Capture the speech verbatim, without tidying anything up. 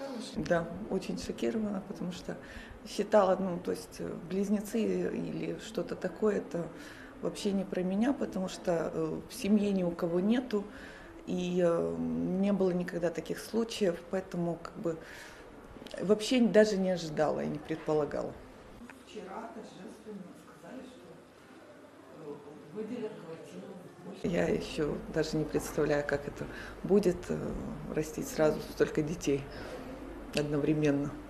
Да, очень шокирована, потому что считала, ну, то есть э, близнецы или что-то такое, это вообще не про меня, потому что э, в семье ни у кого нету, и э, не было никогда таких случаев, поэтому как бы вообще даже не ожидала и не предполагала. Вчера торжественно сказали, что э, выделят квартиру. Я еще даже не представляю, как это будет э, растить сразу столько детей одновременно.